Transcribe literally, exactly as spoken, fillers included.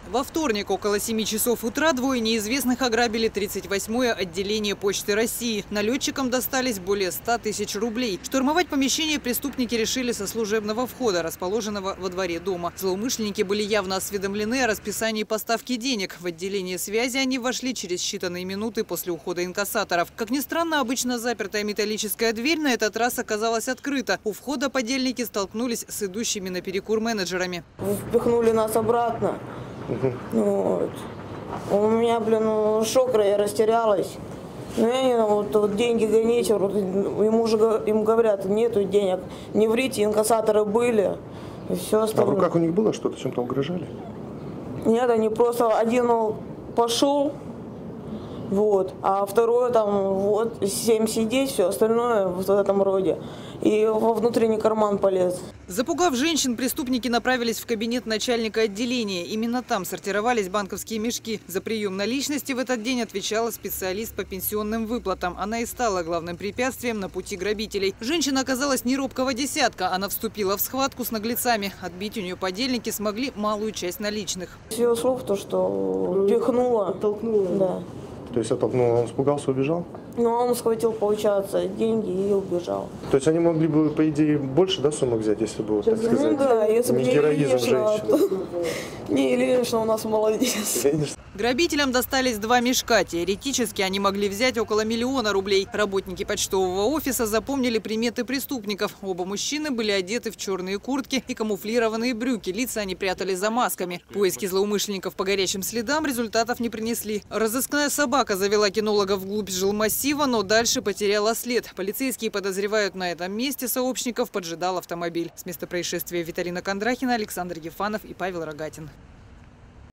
Во вторник около семи часов утра двое неизвестных ограбили тридцать восьмое отделение Почты России. Налетчикам достались более ста тысяч рублей. Штурмовать помещение преступники решили со служебного входа, расположенного во дворе дома. Злоумышленники были явно осведомлены о расписании поставки денег. В отделение связи они вошли через считанные минуты после ухода инкассаторов. Как ни странно, обычно запертая металлическая дверь на этот раз оказалась открыта. У входа подельники столкнулись с идущими наперекур менеджерами. Впихнули нас обратно. Вот. У меня, блин, шок, я растерялась. Ну, я вот, вот деньги гоните, вот, ему уже им говорят, нету денег, не врите, инкассаторы были, и все остальное. А в руках у них было что-то, чем-то угрожали? Нет, они просто, один пошел, вот, а второй там, вот, семь сидеть, все остальное в этом роде. И во внутренний карман полез. Запугав женщин, преступники направились в кабинет начальника отделения. Именно там сортировались банковские мешки. За прием наличности в этот день отвечала специалист по пенсионным выплатам. Она и стала главным препятствием на пути грабителей. Женщина оказалась не робкого десятка. Она вступила в схватку с наглецами. Отбить у нее подельники смогли малую часть наличных. С ее слов то, что пихнула. Оттолкнула. Да. То есть оттолкнула, он испугался, убежал? Ну, он схватил, получается, деньги и убежал. То есть они могли бы, по идее, больше, да, сумок взять, если бы, так сказать, ну, да, если не бы героизм Ильинична, женщин. Не, Ильинична у нас молодец. Грабителям достались два мешка. Теоретически они могли взять около миллиона рублей. Работники почтового офиса запомнили приметы преступников. Оба мужчины были одеты в черные куртки и камуфлированные брюки. Лица они прятали за масками. Поиски злоумышленников по горячим следам результатов не принесли. Разыскная собака завела кинологов вглубь жилмассива, но дальше потеряла след. Полицейские подозревают, на этом месте сообщников поджидал автомобиль. С места происшествия Виталина Кондрахина, Александр Ефанов и Павел Рогатин.